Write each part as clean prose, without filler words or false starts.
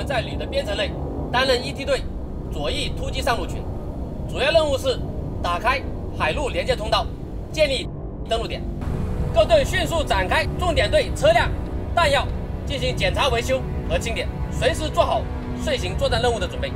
们在旅的编程内担任一梯队左翼突击上路群，主要任务是打开海陆连接通道，建立登陆点。各队迅速展开重点对车辆、弹药进行检查、维修和清点，随时做好遂行作战任务的准备。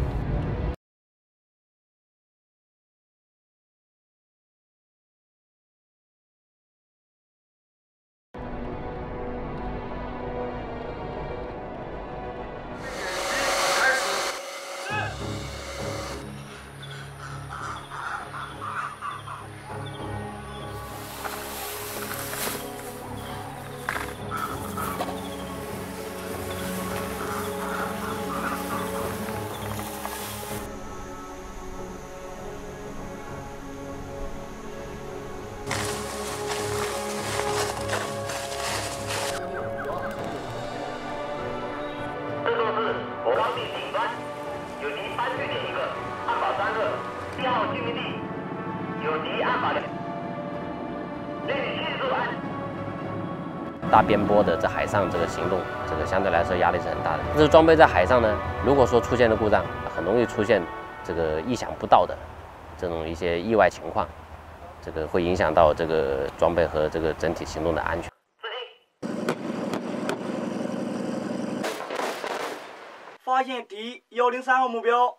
大边波的在海上这个行动，这个相对来说压力是很大的。这个装备在海上呢，如果说出现了故障，很容易出现这个意想不到的这种一些意外情况，这个会影响到这个装备和这个整体行动的安全。 发现敌103号目标。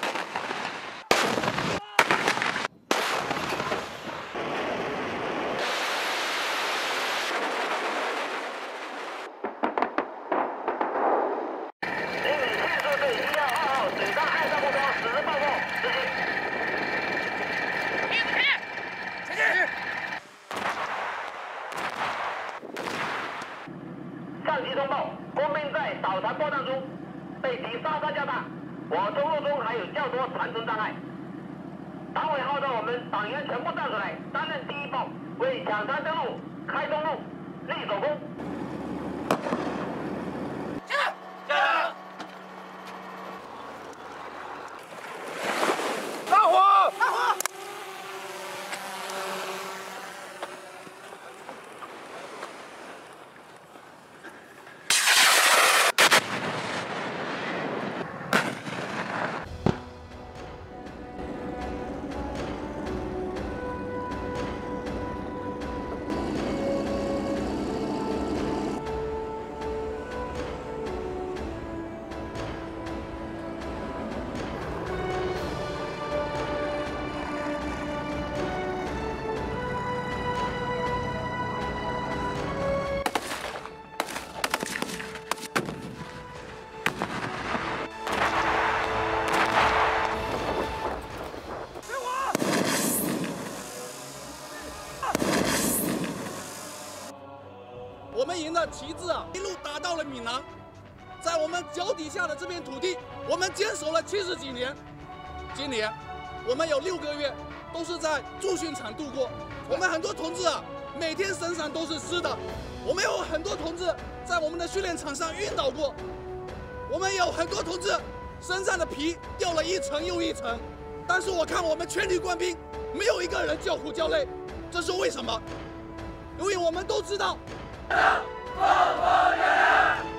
上级通报，工兵在导船波荡中被敌杀伤较大，我中路中还有较多传承障碍。党委号召我们党员全部站出来，担任第一炮，为抢滩登陆开中路，立首功。加油！大火！大火！ 我们营的旗帜啊，一路打到了闽南，在我们脚底下的这片土地，我们坚守了70几年。今年，我们有6个月都是在驻训场度过。我们很多同志啊，每天身上都是湿的。我们有很多同志在我们的训练场上晕倒过。我们有很多同志身上的皮掉了一层又一层。但是我看我们全体官兵没有一个人叫苦叫累，这是为什么？因为我们都知道。中国人。